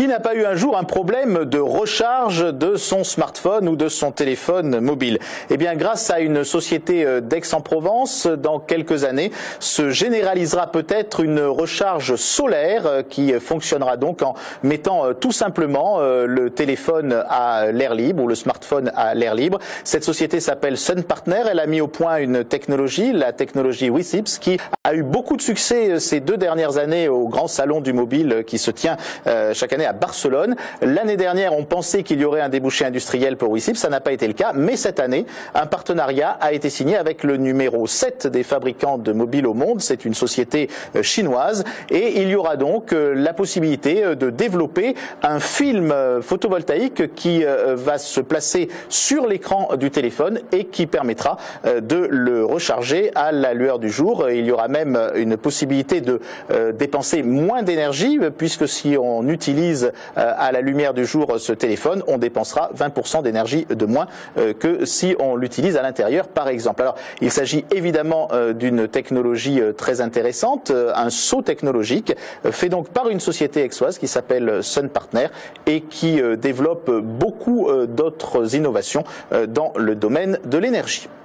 Qui n'a pas eu un jour un problème de recharge de son smartphone ou de son téléphone mobile? Eh bien, grâce à une société d'Aix-en-Provence, dans quelques années, se généralisera peut-être une recharge solaire qui fonctionnera donc en mettant tout simplement le téléphone à l'air libre ou le smartphone à l'air libre. Cette société s'appelle Sun Partner. Elle a mis au point une technologie, la technologie WISIPS, qui a eu beaucoup de succès ces 2 dernières années au grand salon du mobile qui se tient chaque année à Barcelone. L'année dernière, on pensait qu'il y aurait un débouché industriel pour WISIPS, ça n'a pas été le cas, mais cette année, un partenariat a été signé avec le numéro 7 des fabricants de mobiles au monde. C'est une société chinoise et il y aura donc la possibilité de développer un film photovoltaïque qui va se placer sur l'écran du téléphone et qui permettra de le recharger à la lueur du jour. Il y aura même une possibilité de dépenser moins d'énergie puisque si on utilise à la lumière du jour ce téléphone, on dépensera 20% d'énergie de moins que si on l'utilise à l'intérieur par exemple. Alors il s'agit évidemment d'une technologie très intéressante, un saut technologique fait donc par une société aixoise qui s'appelle Sun Partner et qui développe beaucoup d'autres innovations dans le domaine de l'énergie.